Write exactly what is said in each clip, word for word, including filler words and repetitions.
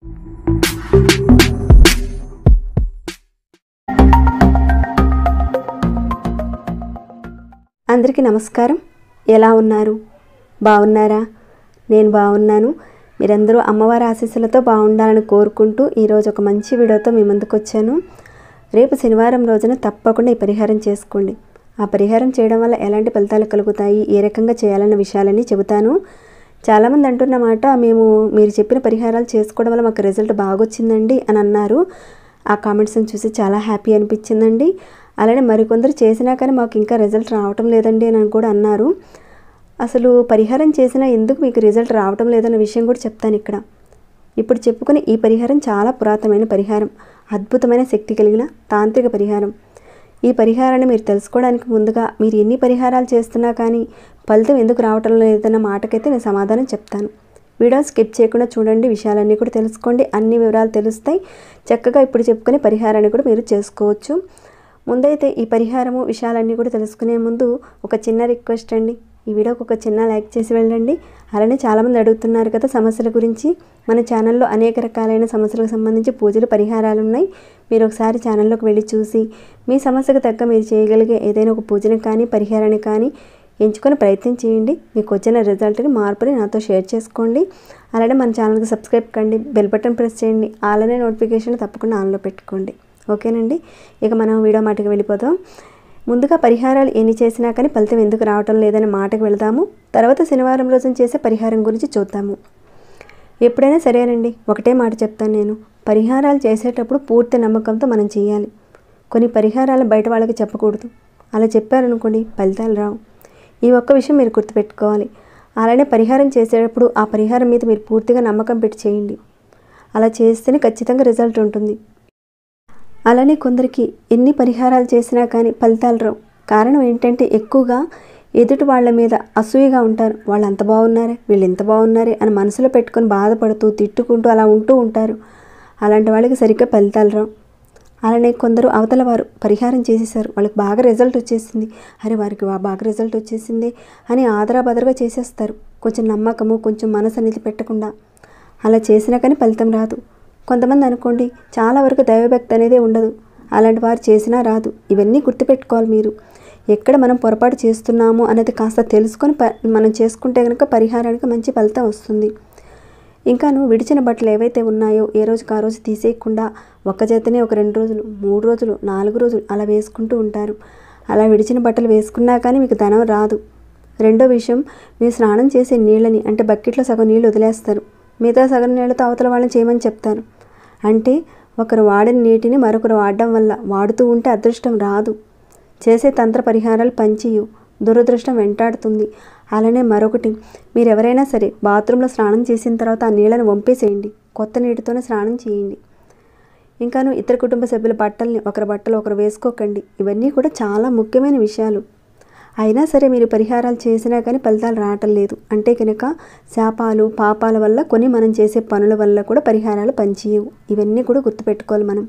అందరికీ నమస్కారం. ఎలా ఉన్నారు? బాగున్నారా? నేను బాగున్నాను. మీరందరూ అమ్మవారి ఆశీస్సులతో బాగుండాలని కోరుకుంటూ ఈరోజు ఒక మంచి వీడియోతో మీ ముందుకు వచ్చాను. రేపు శనివారం రోజున తప్పకుండా ఈ పరిహారం చేసుకోండి. ఆ పరిహారం చేయడం వల్ల ఎలాంటి ఫలితాలు కలుగుతాయి, ఏ రకంగా చేయాలన్న విషయాలన్నీ చెబుతాను. చాలామంది అంటున్నమాట, మేము మీరు చెప్పిన పరిహారాలు చేసుకోవడం వల్ల మాకు రిజల్ట్ బాగొచ్చిందండి అని అన్నారు. ఆ కామెంట్స్ని చూసి చాలా హ్యాపీ అనిపించిందండి. అలానే మరికొందరు చేసినా కానీ మాకు ఇంకా రిజల్ట్ రావటం లేదండి అని కూడా అన్నారు. అసలు పరిహారం చేసినా ఎందుకు మీకు రిజల్ట్ రావటం లేదన్న విషయం కూడా చెప్తాను ఇక్కడ. ఇప్పుడు చెప్పుకునే ఈ పరిహారం చాలా పురాతనమైన పరిహారం, అద్భుతమైన శక్తి కలిగిన తాంత్రిక పరిహారం. ఈ పరిహారాన్ని మీరు తెలుసుకోవడానికి ముందుగా మీరు ఎన్ని పరిహారాలు చేస్తున్నా కానీ ఫలితం ఎందుకు రావటం లేదన్న మాటకైతే నేను సమాధానం చెప్తాను. వీడియో స్కిప్ చేయకుండా చూడండి, విషయాలన్నీ కూడా తెలుసుకోండి, అన్ని వివరాలు తెలుస్తాయి. చక్కగా ఇప్పుడు చెప్పుకునే పరిహారాన్ని కూడా మీరు చేసుకోవచ్చు. ముందైతే ఈ పరిహారము విషయాలన్నీ కూడా తెలుసుకునే ముందు ఒక చిన్న రిక్వెస్ట్ అండి, ఈ వీడియోకి ఒక చిన్న లైక్ చేసి వెళ్ళండి. అలానే చాలామంది అడుగుతున్నారు కదా సమస్యల గురించి. మన ఛానల్లో అనేక రకాలైన సమస్యలకు సంబంధించి పూజలు పరిహారాలు ఉన్నాయి. మీరు ఒకసారి ఛానల్లోకి వెళ్ళి చూసి మీ సమస్యకు తగ్గ మీరు చేయగలిగే ఏదైనా ఒక పూజని కానీ పరిహారాన్ని కానీ ఎంచుకొని ప్రయత్నం చేయండి. మీకు వచ్చిన రిజల్ట్ని మార్పుని నాతో షేర్ చేసుకోండి. అలానే మన ఛానల్కి సబ్స్క్రైబ్ కండి, బెల్ బటన్ ప్రెస్ చేయండి, అలానే నోటిఫికేషన్ తప్పకుండా ఆన్లో పెట్టుకోండి. ఓకేనండి, ఇక మనం వీడియో మాటకి వెళ్ళిపోతాం. ముందుగా పరిహారాలు ఎన్ని చేసినా కానీ ఫలితం ఎందుకు రావటం లేదనే మాటకు వెళదాము. తర్వాత శనివారం రోజున చేసే పరిహారం గురించి చూద్దాము. ఎప్పుడైనా సరేనండి, ఒకటే మాట చెప్తాను నేను, పరిహారాలు చేసేటప్పుడు పూర్తి నమ్మకంతో మనం చేయాలి. కొన్ని పరిహారాలు బయట వాళ్ళకి చెప్పకూడదు. అలా చెప్పారనుకోండి ఫలితాలు రావు. ఈ ఒక్క విషయం మీరు గుర్తుపెట్టుకోవాలి. అలానే పరిహారం చేసేటప్పుడు ఆ పరిహారం మీద మీరు పూర్తిగా నమ్మకం పెట్టి చేయండి. అలా చేస్తేనే ఖచ్చితంగా రిజల్ట్ ఉంటుంది. అలానే కొందరికి ఎన్ని పరిహారాలు చేసినా కానీ ఫలితాలు రావు. కారణం ఏంటంటే ఎక్కువగా ఎదుటి వాళ్ళ మీద అసూయగా ఉంటారు. వాళ్ళు అంత బాగున్నారే, వీళ్ళు ఎంత బాగున్నారే అని మనసులో పెట్టుకొని బాధపడుతూ తిట్టుకుంటూ అలా ఉంటూ ఉంటారు. అలాంటి వాళ్ళకి సరిగ్గా ఫలితాలు రావు. అలానే కొందరు అవతల వారు పరిహారం చేసేసారు, వాళ్ళకి బాగా రిజల్ట్ వచ్చేసింది, అరే వారికి బాగా రిజల్ట్ వచ్చేసింది అని ఆదరాబదరగా చేసేస్తారు. కొంచెం నమ్మకము కొంచెం మనసు అనేది పెట్టకుండా అలా చేసినా కానీ ఫలితం రాదు. కొంతమంది అనుకోండి చాలా వరకు దైవభక్తి అనేది ఉండదు, అలాంటి వారు చేసినా రాదు. ఇవన్నీ గుర్తుపెట్టుకోవాలి మీరు. ఎక్కడ మనం పొరపాటు చేస్తున్నాము అనేది కాస్త తెలుసుకొని మనం చేసుకుంటే కనుక పరిహారానికి మంచి ఫలితం వస్తుంది. ఇంకాను విడిచిన బట్టలు ఏవైతే ఉన్నాయో ఏ రోజుకి ఆ రోజు తీసేయకుండా ఒక్క చేతనే ఒక రెండు రోజులు మూడు రోజులు నాలుగు రోజులు అలా వేసుకుంటూ ఉంటారు. అలా విడిచిన బట్టలు వేసుకున్నా కానీ మీకు ధనం రాదు. రెండో విషయం, మీరు స్నానం చేసే నీళ్ళని అంటే బకెట్లో సగం నీళ్ళు వదిలేస్తారు, మిగతా సగం నీళ్ళతో అవతల వాళ్ళని చేయమని చెప్తారు. అంటే ఒకరు వాడిన నీటిని మరొకరు వాడడం వల్ల వాడుతూ ఉంటే అదృష్టం రాదు. చేసే తంత్ర పరిహారాలు పంచియు, దురదృష్టం వెంటాడుతుంది. అలానే మరొకటి, మీరు ఎవరైనా సరే బాత్రూంలో స్నానం చేసిన తర్వాత ఆ నీళ్ళని వంపేసేయండి, కొత్త నీటితోనే స్నానం చేయండి. ఇంకాను ఇతర కుటుంబ సభ్యుల బట్టల్ని ఒకరి బట్టలు ఒకరు వేసుకోకండి. ఇవన్నీ కూడా చాలా ముఖ్యమైన విషయాలు. అయినా సరే మీరు పరిహారాలు చేసినా కానీ ఫలితాలు రావటం లేదు అంటే కనుక శాపాలు పాపాల వల్ల కొన్ని మనం చేసే పనుల వల్ల కూడా పరిహారాలు పనిచేయవు. ఇవన్నీ కూడా గుర్తుపెట్టుకోవాలి మనం.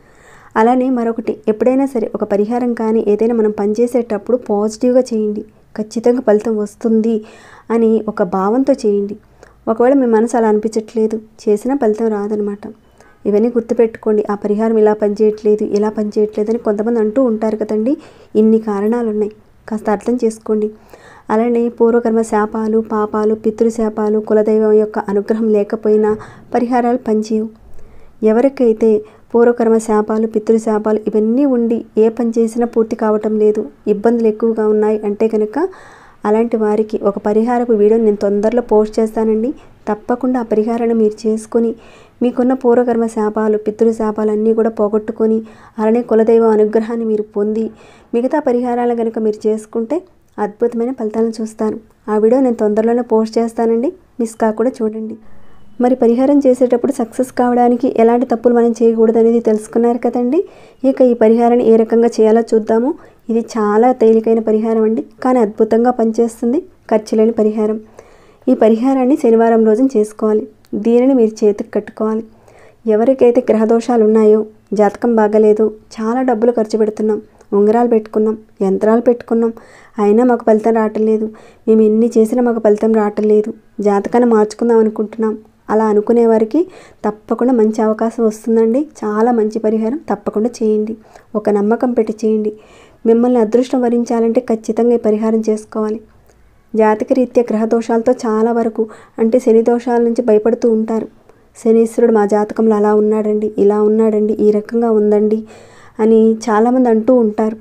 అలానే మరొకటి, ఎప్పుడైనా సరే ఒక పరిహారం కానీ ఏదైనా మనం పనిచేసేటప్పుడు పాజిటివ్గా చేయండి, ఖచ్చితంగా ఫలితం వస్తుంది అని ఒక భావంతో చేయండి. ఒకవేళ మీ మనసు అలా అనిపించట్లేదు, చేసినా ఫలితం రాదనమాట. ఇవన్నీ గుర్తుపెట్టుకోండి. ఆ పరిహారం ఇలా పనిచేయట్లేదు ఇలా పనిచేయట్లేదు అని కొంతమంది అంటూ ఉంటారు కదండి. ఇన్ని కారణాలు ఉన్నాయి, కాస్త అర్థం చేసుకోండి. అలానే పూర్వకర్మ శాపాలు పాపాలు పితృశాపాలు కులదైవం యొక్క అనుగ్రహం లేకపోయినా పరిహారాలు పనిచేయవు. ఎవరికైతే పూర్వకర్మ శాపాలు పితృశాపాలు ఇవన్నీ ఉండి ఏ పని చేసినా పూర్తి కావటం లేదు, ఇబ్బందులు ఎక్కువగా ఉన్నాయి అంటే కనుక అలాంటి వారికి ఒక పరిహారపు వీడియో నేను తొందరలో పోస్ట్ చేస్తానండి. తప్పకుండా ఆ పరిహారాన్ని మీరు చేసుకొని మీకున్న పూర్వకర్మ శాపాలు పితృశాపాలు అన్నీ కూడా పోగొట్టుకొని అలానే కులదైవం అనుగ్రహాన్ని మీరు పొంది మిగతా పరిహారాలు కనుక మీరు చేసుకుంటే అద్భుతమైన ఫలితాలను చూస్తాను. ఆ వీడియో నేను తొందరలోనే పోస్ట్ చేస్తానండి, మిస్ కాకుండా చూడండి. మరి పరిహారం చేసేటప్పుడు సక్సెస్ కావడానికి ఎలాంటి తప్పులు మనం చేయకూడదు అనేది తెలుసుకున్నారు కదండి. ఇక ఈ పరిహారాన్ని ఏ రకంగా చేయాలో చూద్దాము. ఇది చాలా తేలికైన పరిహారం అండి, కానీ అద్భుతంగా పనిచేస్తుంది, ఖర్చు లేని పరిహారం. ఈ పరిహారాన్ని శనివారం రోజున చేసుకోవాలి. దీనిని మీరు చేతికి కట్టుకోవాలి. ఎవరికైతే గ్రహదోషాలు ఉన్నాయో, జాతకం బాగలేదు, చాలా డబ్బులు ఖర్చు పెడుతున్నాం, ఉంగరాలు పెట్టుకున్నాం, యంత్రాలు పెట్టుకున్నాం, అయినా మాకు ఫలితం రావటం లేదు, మేము ఎన్ని చేసినా మాకు ఫలితం రావటం లేదు, జాతకాన్ని మార్చుకుందాం అనుకుంటున్నాం, అలా అనుకునే వారికి తప్పకుండా మంచి అవకాశం వస్తుందండి. చాలా మంచి పరిహారం తప్పకుండా చేయండి. ఒక నమ్మకం పెట్టి చేయండి. మిమ్మల్ని అదృష్టం వరించాలంటే ఖచ్చితంగా ఈ పరిహారం చేసుకోవాలి. జాతక రీత్యా గ్రహ దోషాలతో చాలా వరకు అంటే శని దోషాల నుంచి భయపడుతూ ఉంటారు. శనీశ్వరుడు మా జాతకంలో అలా ఉన్నాడండి, ఇలా ఉన్నాడండి, ఈ రకంగా ఉందండి అని చాలామంది అంటూ ఉంటారు.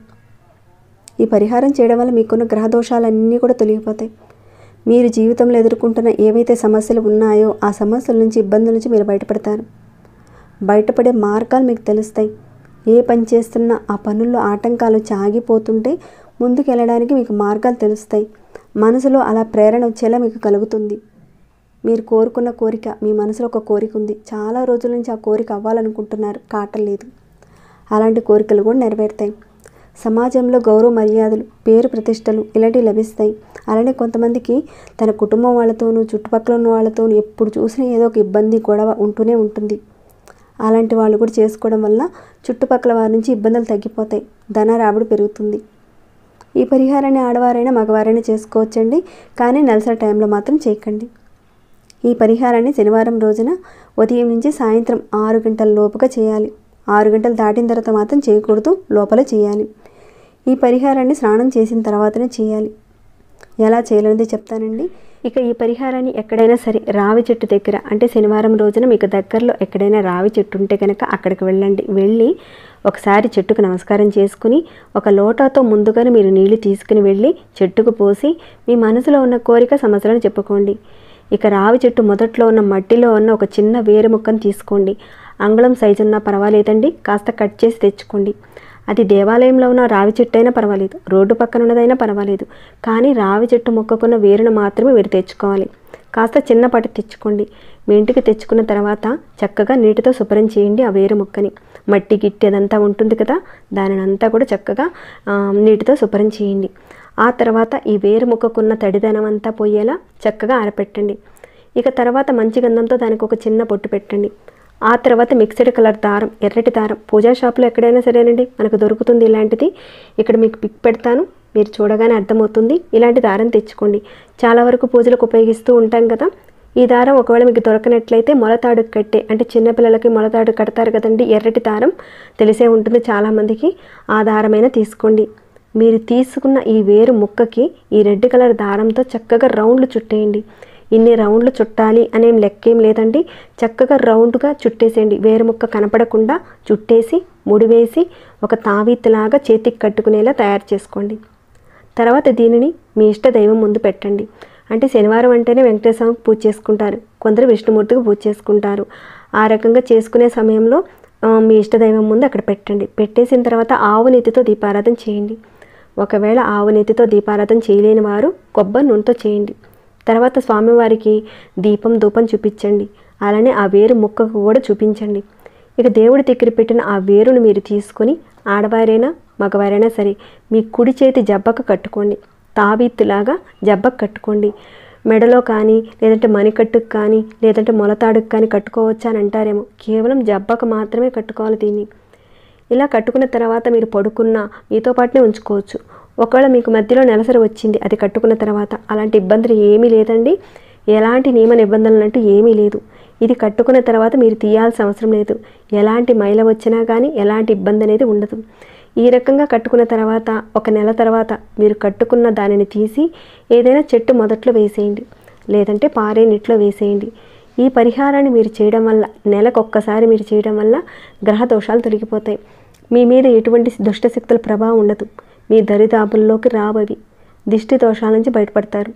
ఈ పరిహారం చేయడం వల్ల మీకున్న గ్రహ దోషాలన్నీ కూడా తొలగిపోతాయి. మీరు జీవితంలో ఎదుర్కొంటున్న ఏవైతే సమస్యలు ఉన్నాయో ఆ సమస్యల నుంచి, ఇబ్బందుల నుంచి మీరు బయటపడతారు. బయటపడే మార్గాలు మీకు తెలుస్తాయి. ఏ పని చేస్తున్నా ఆ పనుల్లో ఆటంకాలు ఆగిపోతుంటే ముందుకు వెళ్ళడానికి మీకు మార్గాలు తెలుస్తాయి. మనసులో అలా ప్రేరణ వచ్చేలా మీకు కలుగుతుంది. మీరు కోరుకున్న కోరిక, మీ మనసులో ఒక కోరిక ఉంది, చాలా రోజుల నుంచి ఆ కోరిక అవ్వాలనుకుంటున్నారు, కావట్లేదు. అలాంటి కోరికలు కూడా నెరవేరుతాయి. సమాజంలో గౌరవ మర్యాదలు, పేరు ప్రతిష్టలు ఇలాంటివి లభిస్తాయి. అలానే కొంతమందికి తన కుటుంబం వాళ్ళతోనూ, చుట్టుపక్కల ఉన్న వాళ్ళతోనూ ఎప్పుడు చూసినా ఏదో ఒక ఇబ్బంది, గొడవ ఉంటూనే ఉంటుంది. అలాంటి వాళ్ళు కూడా చేసుకోవడం వల్ల చుట్టుపక్కల వారి నుంచి ఇబ్బందులు తగ్గిపోతాయి, ధన రాబడి పెరుగుతుంది. ఈ పరిహారాన్ని ఆడవారైనా మగవారైనా చేసుకోవచ్చండి, కానీ నెలసరి టైంలో మాత్రం చేయకండి. ఈ పరిహారాన్ని శనివారం రోజున ఉదయం నుంచి సాయంత్రం ఆరు గంటల లోపుగా చేయాలి. ఆరు గంటలు దాటిన తర్వాత మాత్రం చేయకూడదు, లోపల చేయాలి. ఈ పరిహారాన్ని స్నానం చేసిన తర్వాతనే చేయాలి. ఎలా చేయాలనేది చెప్తానండి. ఇక ఈ పరిహారాన్ని ఎక్కడైనా సరే రావి చెట్టు దగ్గర, అంటే శనివారం రోజున మీకు దగ్గరలో ఎక్కడైనా రావి చెట్టు ఉంటే కనుక అక్కడికి వెళ్ళండి. వెళ్ళి ఒకసారి చెట్టుకు నమస్కారం చేసుకుని ఒక లోటాతో ముందుగానే మీరు నీళ్లు తీసుకుని వెళ్ళి చెట్టుకు పోసి మీ మనసులో ఉన్న కోరిక, సమస్యలను చెప్పుకోండి. ఇక రావి చెట్టు మొదట్లో ఉన్న మట్టిలో ఉన్న ఒక చిన్న వేరు ముక్కను తీసుకోండి. అంగుళం సైజు ఉన్నా పర్వాలేదండి, కాస్త కట్ చేసి తెచ్చుకోండి. అది దేవాలయంలో ఉన్న రావి చెట్టు అయినా పర్వాలేదు, రోడ్డు పక్కన ఉన్నదైనా పర్వాలేదు, కానీ రావి చెట్టు మొక్కకున్న వేరును మాత్రమే మీరు తెచ్చుకోవాలి. కాస్త చిన్నపాటి తెచ్చుకోండి. మీ ఇంటికి తెచ్చుకున్న తర్వాత చక్కగా నీటితో శుభ్రం చేయండి ఆ వేరు మొక్కని. మట్టి గిట్టి అదంతా ఉంటుంది కదా, దానిని అంతా కూడా చక్కగా నీటితో శుభ్రం చేయండి. ఆ తర్వాత ఈ వేరు మొక్కకున్న తడిదనం అంతా పోయేలా చక్కగా ఆరపెట్టండి. ఇక తర్వాత మంచి గంధంతో దానికి ఒక చిన్న పొట్టు పెట్టండి. ఆ తర్వాత మిక్స్డ్ కలర్ దారం, ఎర్రటి దారం పూజా షాప్లో ఎక్కడైనా సరేనండి మనకు దొరుకుతుంది ఇలాంటిది. ఇక్కడ మీకు పిక్ పెడతాను, మీరు చూడగానే అర్థమవుతుంది. ఇలాంటి దారం తెచ్చుకోండి. చాలా వరకు పూజలకు ఉపయోగిస్తూ ఉంటాం కదా. ఈ దారం ఒకవేళ మీకు దొరకనట్లయితే మొలతాడు కట్టే, అంటే చిన్నపిల్లలకి మొలతాడు కడతారు కదండి, ఎర్రటి దారం తెలిసే ఉంటుంది చాలామందికి. ఆ దారమైనా తీసుకోండి. మీరు తీసుకున్న ఈ వేరు ముక్కకి ఈ రెడ్ కలర్ దారంతో చక్కగా రౌండ్లు చుట్టేయండి. ఇన్ని రౌండ్లు చుట్టాలి అనేం లెక్కేం లేదండి, చక్కగా రౌండ్గా చుట్టేసేయండి. వేరు ముక్క కనపడకుండా చుట్టేసి ముడివేసి ఒక తావీత్తులాగా చేతికి కట్టుకునేలా తయారు చేసుకోండి. తర్వాత దీనిని మీ ఇష్ట దైవం ముందు పెట్టండి. అంటే శనివారం అంటేనే వెంకటేశ్వరకి పూజ చేసుకుంటారు, కొందరు విష్ణుమూర్తికి పూజ చేసుకుంటారు. ఆ రకంగా చేసుకునే సమయంలో మీ ఇష్టదైవం ముందు అక్కడ పెట్టండి. పెట్టేసిన తర్వాత ఆవు నెత్తితో దీపారాధన చేయండి. ఒకవేళ ఆవు నెత్తితో దీపారాధన చేయలేని వారు కొబ్బరి నూనెతో చేయండి. తర్వాత స్వామివారికి దీపం, ధూపం చూపించండి. అలానే ఆ వేరు ముక్కకు కూడా చూపించండి. ఇక దేవుడి దగ్గర పెట్టిన ఆ వేరును మీరు తీసుకొని ఆడవారైనా మగవారైనా సరే మీ కుడి చేతి జబ్బకు కట్టుకోండి. తావీత్తులాగా జబ్బకు కట్టుకోండి. మెడలో కానీ లేదంటే మణికట్టుకు కానీ లేదంటే మొలతాడుకు కానీ కట్టుకోవచ్చా అని అంటారేమో, కేవలం జబ్బకు మాత్రమే కట్టుకోవాలి దీన్ని. ఇలా కట్టుకున్న తర్వాత మీరు పడుకున్న మీతో పాటునే ఉంచుకోవచ్చు. ఒకవేళ మీకు మధ్యలో నెలసరి వచ్చింది అది కట్టుకున్న తర్వాత, అలాంటి ఇబ్బందులు ఏమీ లేదండి. ఎలాంటి నియమ నిబంధనలు అంటూ ఏమీ లేదు. ఇది కట్టుకున్న తర్వాత మీరు తీయాల్సిన అవసరం లేదు. ఎలాంటి మైల వచ్చినా కానీ ఎలాంటి ఇబ్బంది అనేది ఉండదు. ఈ రకంగా కట్టుకున్న తర్వాత ఒక నెల తర్వాత మీరు కట్టుకున్న దానిని తీసి ఏదైనా చెట్టు మొదట్లో వేసేయండి, లేదంటే పారే నీటిలో వేసేయండి. ఈ పరిహారాన్ని మీరు చేయడం వల్ల, నెలకు ఒక్కసారి మీరు చేయడం వల్ల గ్రహ దోషాలు తొలగిపోతాయి. మీ మీద ఎటువంటి దుష్టశక్తుల ప్రభావం ఉండదు. మీ దరిదాపుల్లోకి రావవి. దిష్టి దోషాల నుంచి బయటపడతారు.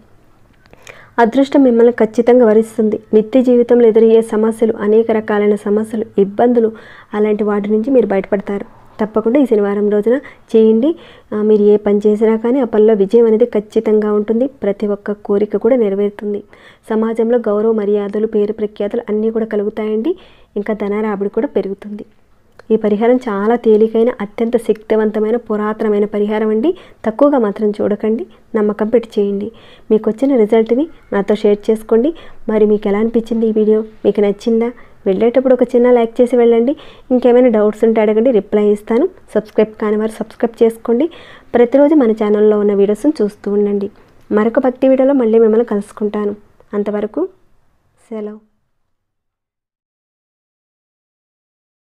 అదృష్టం మిమ్మల్ని ఖచ్చితంగా వరిస్తుంది. నిత్య జీవితంలో ఎదురయ్యే సమస్యలు, అనేక రకాలైన సమస్యలు, ఇబ్బందులు, అలాంటి వాటి నుంచి మీరు బయటపడతారు. తప్పకుండా ఈ శనివారం రోజున చేయండి. మీరు ఏ పని చేసినా కానీ ఆ పనిలో విజయం అనేది ఖచ్చితంగా ఉంటుంది. ప్రతి ఒక్క కోరిక కూడా నెరవేరుతుంది. సమాజంలో గౌరవ మర్యాదలు, పేరు ప్రఖ్యాతులు అన్నీ కూడా కలుగుతాయండి. ఇంకా ధన రాబడి కూడా పెరుగుతుంది. ఈ పరిహారం చాలా తేలికైన, అత్యంత శక్తివంతమైన, పురాతనమైన పరిహారం అండి. తక్కువగా మాత్రం చూడకండి, నమ్మకం పెట్టి చేయండి. మీకు వచ్చిన రిజల్ట్ని నాతో షేర్ చేసుకోండి. మరి మీకు ఎలా అనిపించింది ఈ వీడియో? మీకు నచ్చిందా? వెళ్ళేటప్పుడు ఒక చిన్న లైక్ చేసి వెళ్ళండి. ఇంకేమైనా డౌట్స్ ఉంటే అడగండి, రిప్లై ఇస్తాను. సబ్స్క్రైబ్ కాని వారు సబ్స్క్రైబ్ చేసుకోండి. ప్రతిరోజు మన ఛానల్లో ఉన్న వీడియోస్ని చూస్తూ ఉండండి. మరొక భక్తి వీడియోలో మళ్ళీ మిమ్మల్ని కలుసుకుంటాను. అంతవరకు సెలవు.